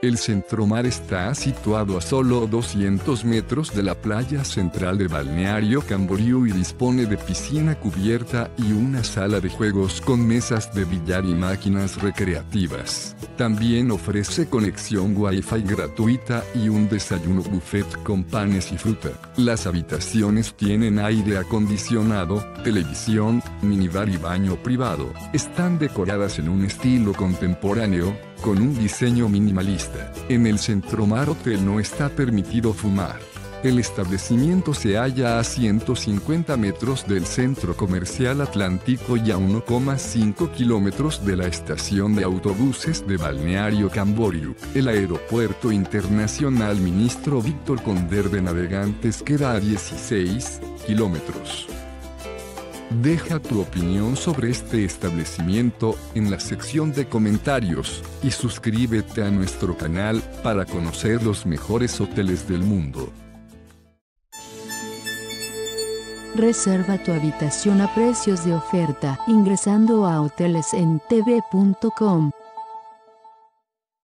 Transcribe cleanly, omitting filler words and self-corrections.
El Centromar está situado a solo 200 metros de la playa central de Balneario Camboriú y dispone de piscina cubierta y una sala de juegos con mesas de billar y máquinas recreativas. También ofrece conexión Wi-Fi gratuita y un desayuno buffet con panes y fruta. Las habitaciones tienen aire acondicionado, televisión, minibar y baño privado. Están decoradas en un estilo contemporáneo, con un diseño minimalista. En el Centromar Hotel no está permitido fumar. El establecimiento se halla a 150 metros del Centro Comercial Atlántico y a 1,5 kilómetros de la estación de autobuses de Balneario Camboriú. El Aeropuerto Internacional Ministro Víctor Conder de Navegantes queda a 16 kilómetros. Deja tu opinión sobre este establecimiento en la sección de comentarios y suscríbete a nuestro canal para conocer los mejores hoteles del mundo. Reserva tu habitación a precios de oferta ingresando a hotelesentv.com.